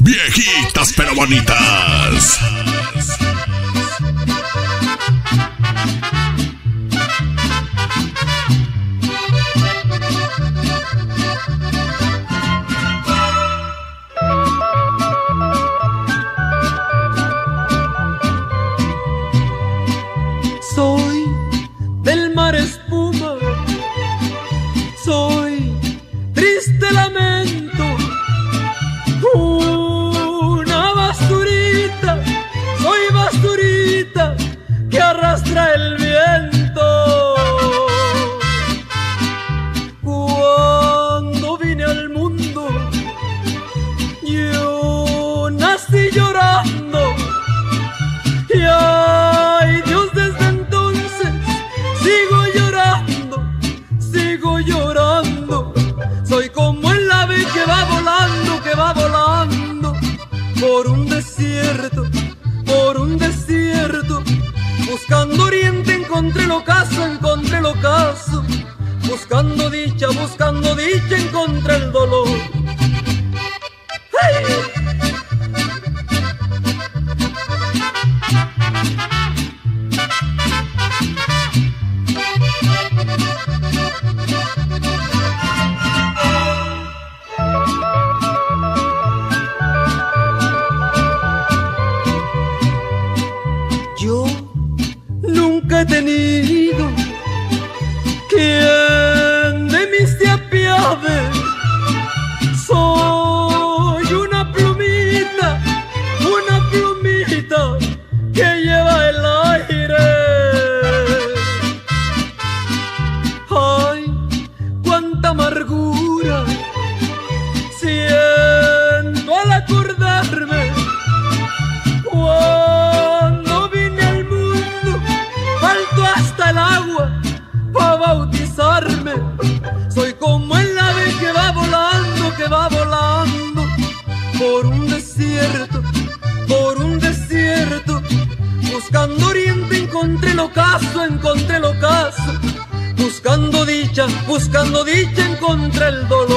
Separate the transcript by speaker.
Speaker 1: Viejitas pero bonitas.
Speaker 2: Soy del mar espuma, soy triste lamento, una basturita, soy basturita que arrastra el viento. Cuando vine al mundo, yo nací llorando, y ay Dios, desde entonces sigo llorando, sigo llorando. Soy como el ave que va volando, que va volando por un desierto, por un desierto. Buscando oriente encontré el ocaso, encontré el ocaso. Buscando dicha encontré el dolor. ¡Hey! Yo nunca he tenido quien de mí se apiade. Soy una plumita que lleva el aire. Ay, cuánta amargura siento al acordarme. Cuando vine al mundo, faltó hasta el agua para bautizarme. Soy como el ave que va volando, que va volando por un desierto, por un desierto. Buscando oriente encontré el ocaso, encontré el ocaso. Buscando dicha encontré el dolor.